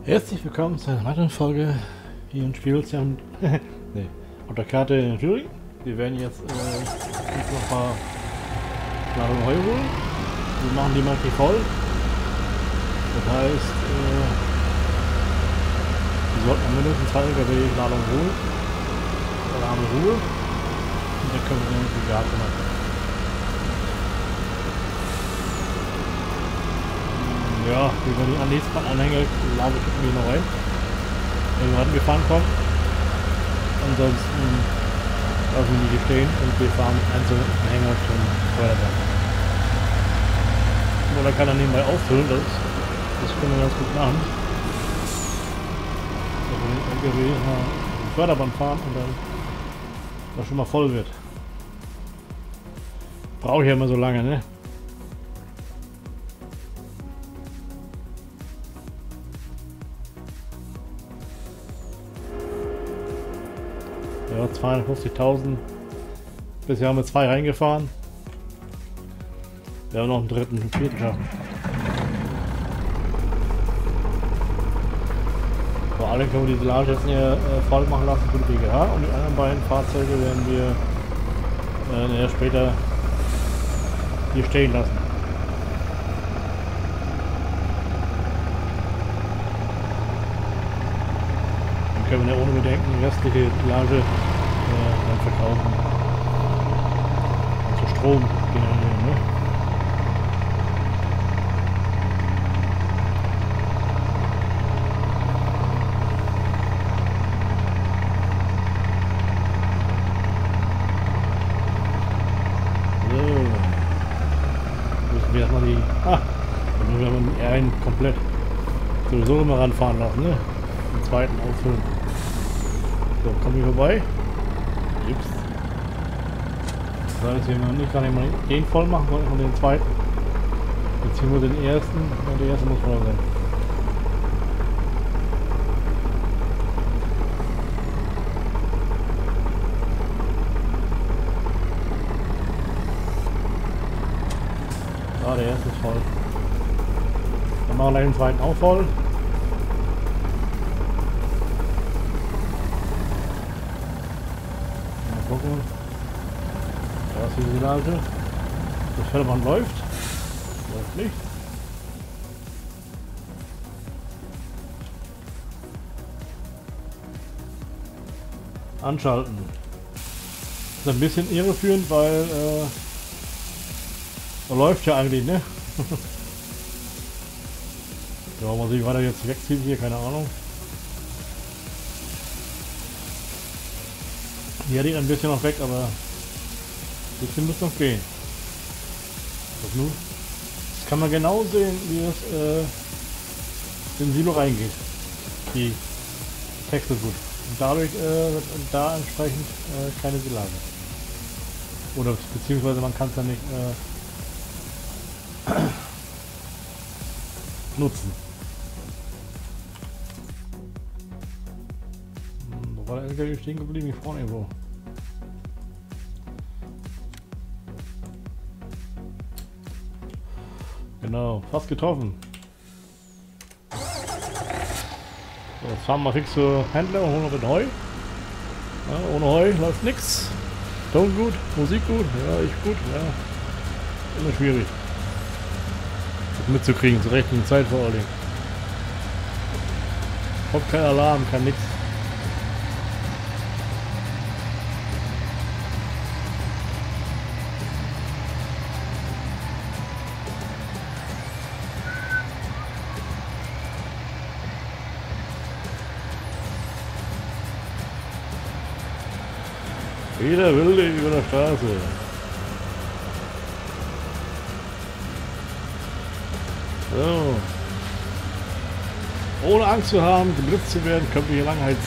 Herzlich willkommen zu einer weiteren Folge hier in Spielzeit. Nee, auf der Karte in Thüringen. Wir werden jetzt noch ein paar Ladungen Heu holen. Wir machen die mal richtig voll. Das heißt, wir sollten am mindestens 2 LKW-Ladungen holen. Oder haben wir Ruhe. Und dann können wir dann die Gase machen. Ja, wie wir die nächsten Anhänger lade ich irgendwie noch rein. Wenn wir angefahren kommen. Ansonsten lassen wir die stehen und wir fahren mit einzelnen Anhänger zum Feuerwehr. Oder kann er nebenbei auffüllen, das können wir ganz gut machen. Dass wir den LKW auf die Förderbahn fahren und dann das schon mal voll wird. Brauche ich ja immer so lange, ne? Ja, 250.000. Bisher haben wir 2 reingefahren. Wir haben noch einen dritten und vierten schaffen. Vor allem können wir die Silage jetzt hier voll machen lassen für die BGH und die anderen beiden Fahrzeuge werden wir später hier stehen lassen. Dann können wir ja ohne Bedenken die restliche Silage dann verkaufen. Und zu Strom generieren, ne? Wir erstmal die. Dann müssen wir mal den einen komplett sowieso immer ranfahren lassen, ne? Den zweiten auffüllen. So, kommen wir vorbei. Ups. Das heißt, wir noch nicht gar nicht mal den voll machen, sondern den zweiten. Jetzt ziehen wir den ersten und der erste muss voll sein. Ah, der erste ist voll. Dann machen wir gleich den zweiten auch voll. Mal gucken. Da ist die Silage. Das Förderband läuft. Läuft nicht. Anschalten. Das ist ein bisschen irreführend, weil läuft ja eigentlich, ne? Ja, mal sehen, weiter jetzt wegzieht hier, keine Ahnung. Hier liegt ein bisschen noch weg, aber ein bisschen muss noch gehen. Was nun? Das kann man genau sehen, wie es in Silo reingeht. Die Texte gut. Und dadurch wird da entsprechend keine Silage. Oder beziehungsweise man kann es ja nicht nutzen. Wo war der LKW stehen geblieben? Hier vorne irgendwo. Genau, fast getroffen. So, jetzt fahren wir fix zur Händler und holen noch mit Heu. Ja, ohne Heu läuft nichts. Ton gut, Musik gut, ja, ich gut, ja. Immer schwierig. Mitzukriegen, zur richtigen Zeit vor allem. Kommt kein Alarm, kann nichts. Wieder wilde über der Straße. So. Ohne Angst zu haben, geblitzt zu werden, können wir hier lang heizen.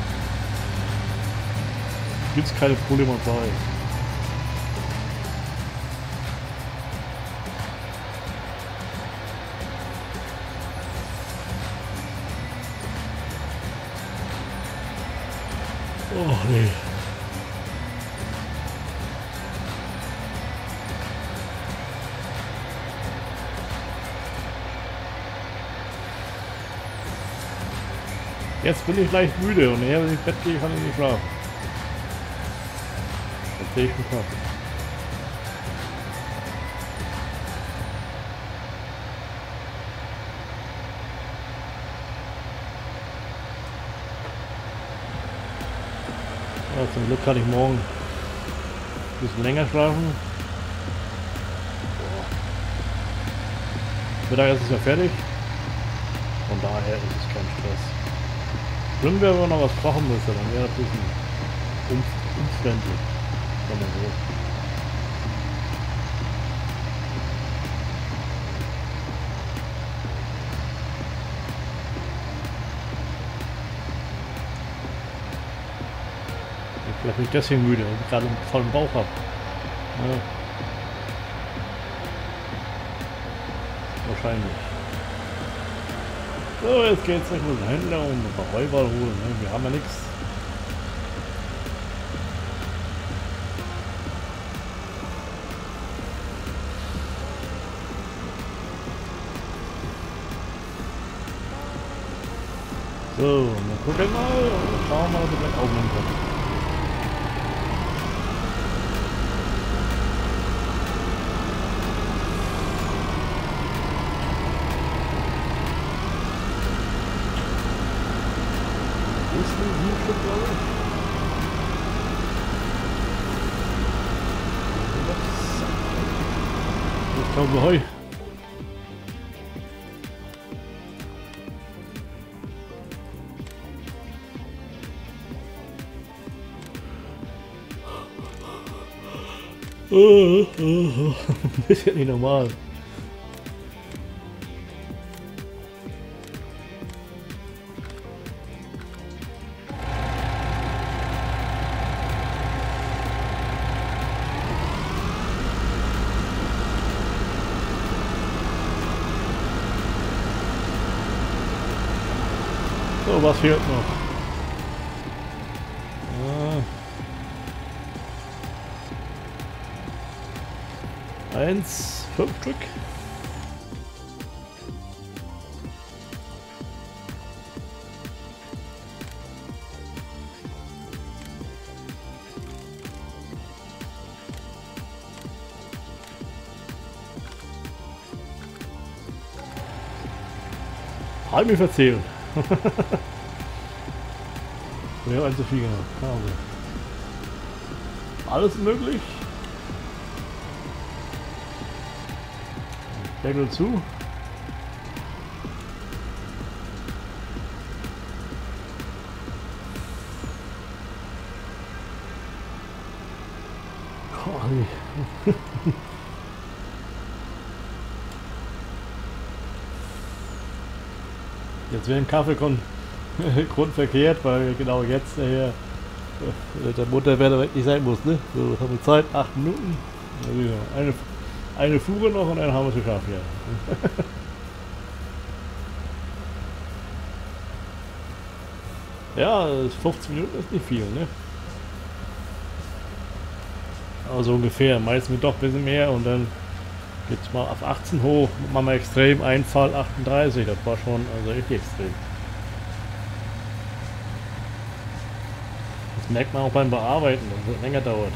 Gibt es keine Polizei. Oh nee. Jetzt bin ich leicht müde und eher wenn ich ins Bett gehe, kann ich nicht schlafen. Das sehe ich nicht ab. Ja, zum Glück kann ich morgen ein bisschen länger schlafen. Mittag ist es ja fertig. Von daher ist es kein Stress. Schlimm wäre, wenn man noch was kochen müsste, dann wäre das ein bisschen umständlich. Sagen wir so. Vielleicht bin ich deswegen müde, weil ich gerade einen vollen Bauch habe. Ja. Wahrscheinlich. So, jetzt geht's nicht mit dem Händler und ein paar Räuber holen. Ne? Wir haben ja nichts. So, dann gucken wir mal und schauen mal, ob wir gleich aufnehmen können. Ich glaube Heu. Das ist ja nicht normal. So, was fehlt noch? Ja. 1, 5 Stück. Halt mich verzählt. Wir haben zu viel gemacht. Also. Alles möglich. Deckel zu. Oh, nee. Jetzt wäre ein Kaffee grundverkehrt, weil genau jetzt der Mutterwert weg nicht sein muss, ne? So, was haben wir Zeit? 8 Minuten. Eine Fuhre noch und dann haben wir es geschafft, ja. Ja, 15 Minuten ist nicht viel, ne? Also ungefähr, meistens doch ein bisschen mehr und dann geht's mal auf 18 hoch, machen wir extrem, Einfall 38, das war schon also echt extrem. Das merkt man auch beim Bearbeiten, dass es länger dauert.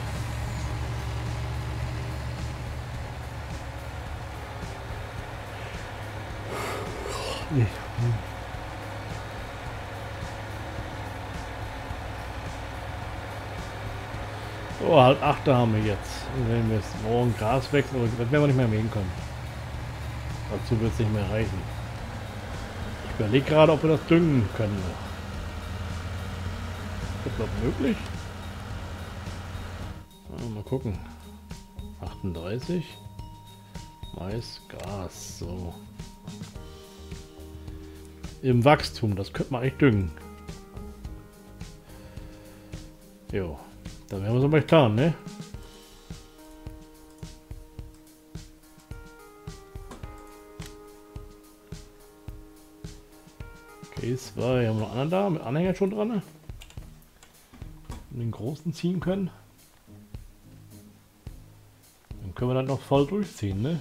Oh, halb 8 haben wir jetzt. Wenn wir jetzt morgen Gras wechseln, das werden wir nicht mehr mähen können. Dazu wird es nicht mehr reichen. Ich überlege gerade, ob wir das düngen können. Ist das möglich? Mal gucken. 38. Mais, Gas, so. Im Wachstum, das könnte man eigentlich düngen. Jo, dann werden wir es aber getan, ne? Okay, 2, haben wir noch einen da, mit Anhänger schon dran, ne? Und den großen ziehen können. Dann können wir dann noch voll durchziehen, ne?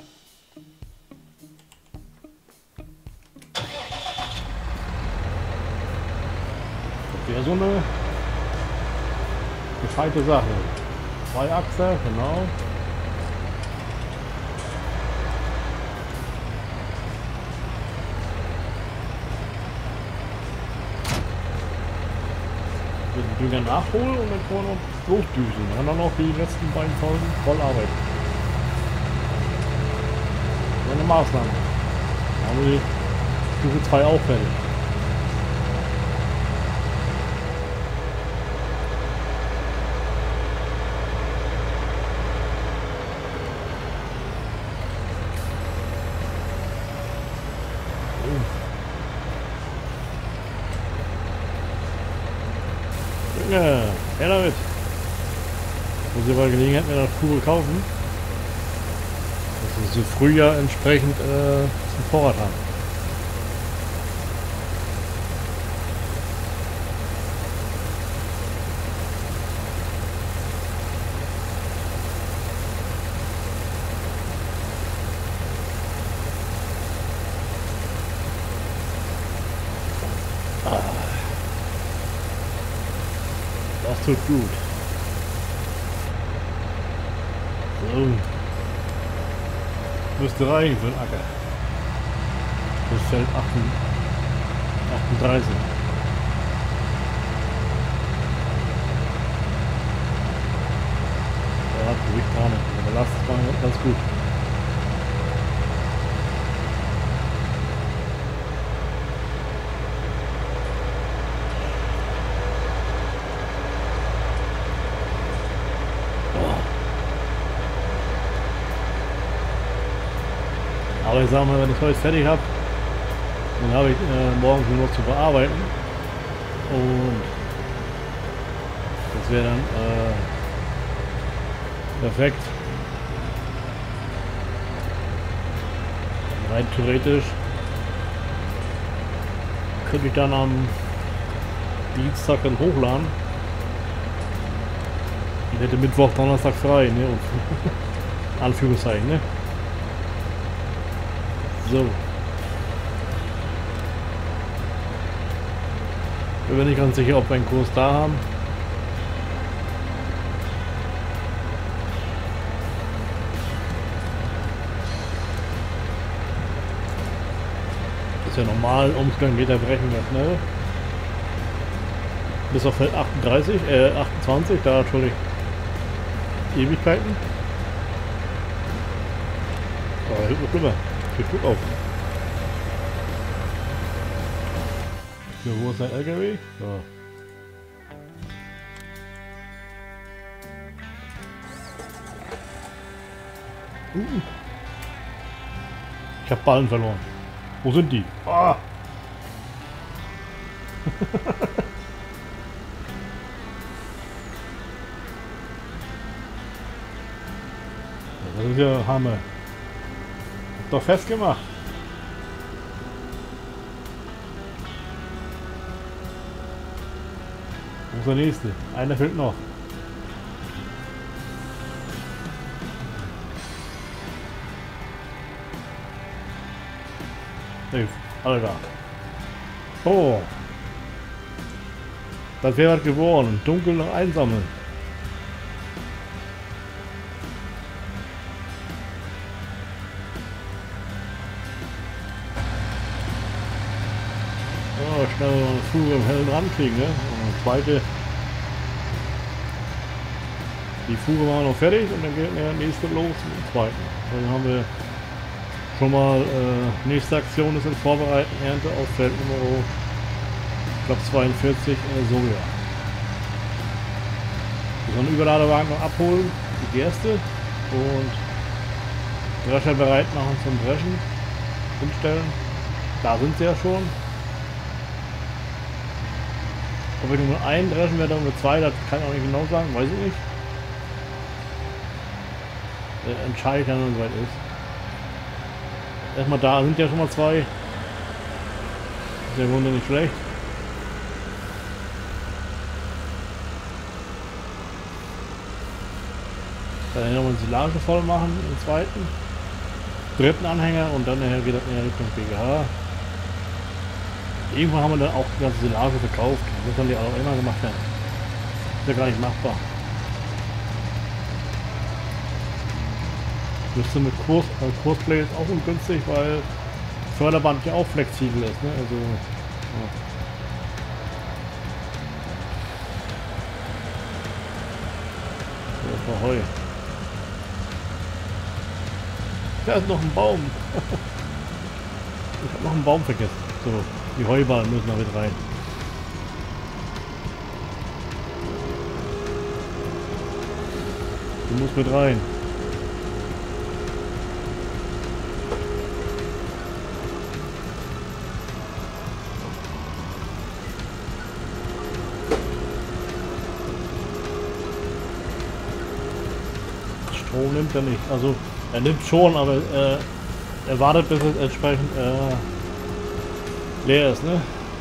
wäre so eine gescheite Sache. 2 Achser, genau. Den Dünger nachholen und dann kann man noch losdüsen. Dann noch die letzten beiden Folgen voll arbeiten. So eine Maßnahme. Dann haben wir die Stufe 2 auch fertig. Ja, her damit. Muss ich bei Gelegenheit mir eine Fuhre kaufen. Dass wir so Frühjahr entsprechend zum Vorrat haben. Das tut gut. So. Müsste reichen für den Acker. Das Feld 38. Da hat Gewicht gar nicht. Aber lasst es mal ganz gut. Aber ich sage mal, wenn ich heute fertig habe, dann habe ich morgen nur noch zu bearbeiten. Und das wäre dann perfekt. Rein theoretisch könnte ich dann am Dienstag dann hochladen. Ich hätte Mittwoch, Donnerstag frei, ne? Und Anführungszeichen, ne? So. Ich bin nicht ganz sicher, ob wir einen Kurs da haben. Das ist ja normal, Umgang geht der Brechen ganz schnell. Bis auf Feld 28, da natürlich Ewigkeiten. Aber hilft noch rüber. Stück auf. So, wo ist der LKW? So. Ich habe Ballen verloren. Wo sind die? Ah! Das ist ja Hammer. Doch festgemacht. Wo ist der nächste? Einer fehlt noch. Nee, alle da. Oh. Das wäre was geworden. Dunkel noch einsammeln. Schnell eine Fuhre im hellen Rand kriegen, ne? Und eine zweite. Die Fuhre machen wir noch fertig und dann geht der nächste los mit dem zweiten. Dann haben wir schon mal nächste Aktion ist in Vorbereiten, Ernte auf Feld Nummer, ich glaube 42 Soja. Wir sollen den Überladewagen noch abholen, die Gerste und Drescher bereit machen zum Dreschen, hinstellen. Da sind sie ja schon. Ob wir nur einen dreschen werden oder nur zwei, das kann ich auch nicht genau sagen, weiß ich nicht. Entscheide ich dann, wenn es soweit ist. Erstmal da sind ja schon mal zwei. Ist ja im Grunde nicht schlecht. Dann nochmal die Silage voll machen, den zweiten. Dritten Anhänger und dann nachher geht das in Richtung BGH. Irgendwann haben wir dann auch die ganze Silage verkauft. Das haben die auch immer gemacht. Ja. Ist ja gar nicht machbar. Müsste mit Kursplay ist auch ungünstig, weil Förderband ja auch flexibel ist. Ne? Also, ja. So, Heu. Da ist noch ein Baum. Ich habe noch einen Baum vergessen. So, die Heuballen müssen da mit rein. Die muss mit rein. Strom nimmt er nicht. Also er nimmt schon, aber er wartet, bis es entsprechend leer ist, ne?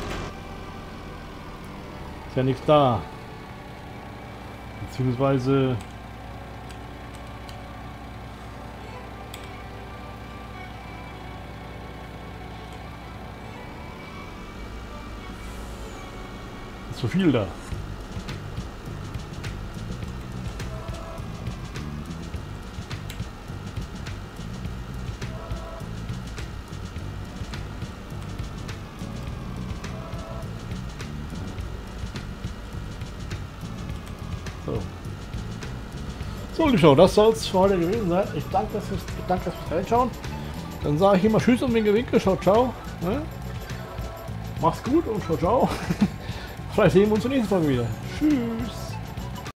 Ist ja nichts da. Beziehungsweise ist zu viel da. So, liebe Schau, das soll es für heute gewesen sein. Ich danke fürs Reinschauen. Dann sage ich immer Tschüss und winke, winke, ciao, ciao. Ne? Mach's gut und ciao, ciao. Vielleicht sehen wir uns zur nächsten Folge wieder. Tschüss.